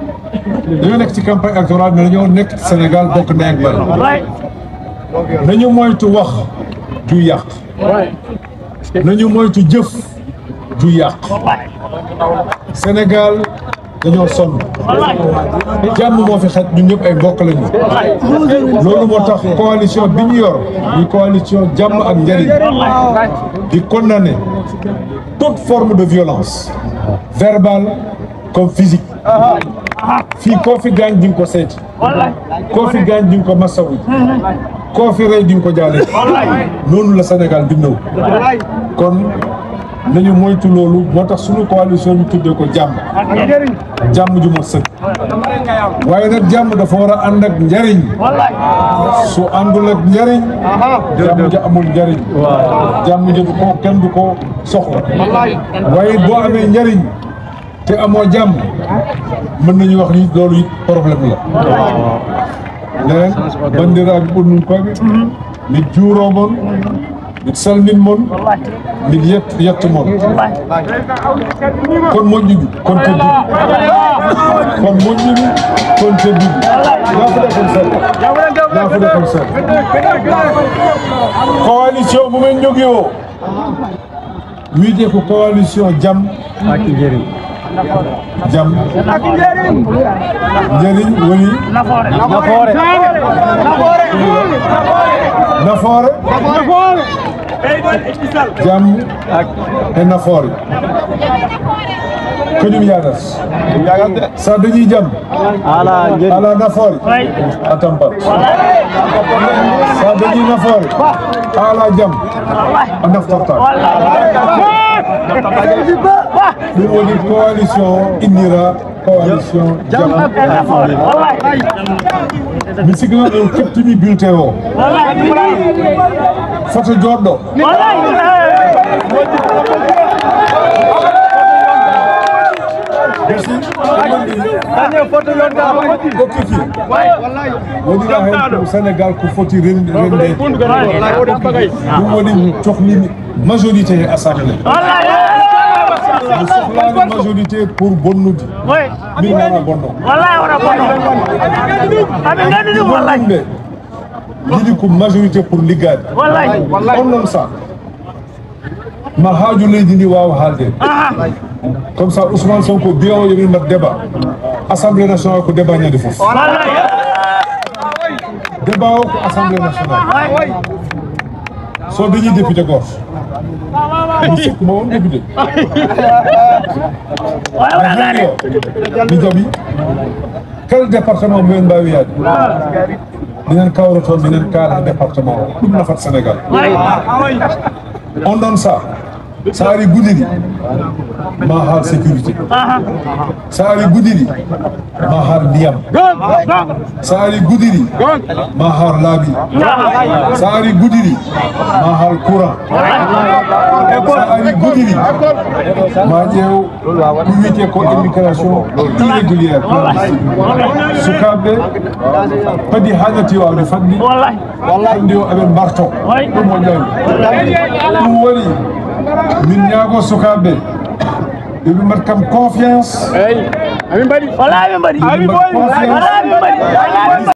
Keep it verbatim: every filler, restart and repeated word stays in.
dañoo nekk ci campagne électorale mais dañoo nekk ci Sénégal bokk ndey ak baay nañu moytu wax du yàq nañu moytu jëf du yàq Sénégal dañoo sonn jàmm moo fi xaj ñun ñëpp ay mbokk lañu loolu moo tax coalition bi ñu yor muy coalition jàmm ak njëriñ di condamner toute forme de violence verbale comme physique fii koo fi gaañ di nga ko seeti koo fi gaañ di nga ko masawu koo fi rey di nga ko jaale noonu la Sénégal bindoo kon nañu moytu loolu moo tax suñu coalition ñu tuddee ko jàmm jàmm ju mat sëkk waaye nag jàmm dafa war a ànd ak njariñ su àndul ak njariñ jàmm ja amul njariñ jàmm ja du ko kenn du ko soxla waaye boo amee njariñ te amoo jàmm mën nañu wax ni loolu it problème la leen bandiraɓe ɓurɗum koɓe mi juuro mon mi salmin mon mi yett yetto mon kon moƴƴuɓe kon tedduɓe kon moƴƴuɓe kon tedduɓe yafude kon sel yafude kon sel coalition mumen jogui o wiide ko coalition jaam jam njëriñ woni nafoore nafoore jam e nafoore kañum yadat sa dañi jam ala nafoore a tampat sa dañi nafoore ala jam a naftorta ɗum woni coalition innira coalition jam mi sikki noon en kettimi bulletin o foto joɗɗo gokkiki wonira hen ko Sénégal ko foti rende ɗum woni cohlimi majorité e assemblée mi sohlani majorité pour bonnude min wona bonno ɓe yiɗi ko majorité pour liggade on noon sa ma haaju leydi ndi wawa haalde comme ça Ousmane Sonko biyawo yomin mbat débat assemblée nationale ko débat ñande foof débat o ko assemblée nationale so dañi député goto mi sikkuma on député mi jaɓi kala département mumen mbawi yaade minen kawra toon minen kaala département o ɗum nafat Sénégal on ɗon sa sa ari Goudiry ma haal sécurité sa ari Goudiry ma haal ndiyam sa ari Goudiry ma haal laabi sa ari Goudiry ma haal courant sa ari Goudiry ma ƴeew ko wiyete ko immigration irrégulière sukaɓe kadi haañati wawde fanni hande o eɓe mbarto ɗum moƴƴani ɗum woni min ñaago sukaɓe yoɓe mbat kam confiance amin mbaɗi wala amin mbaɗi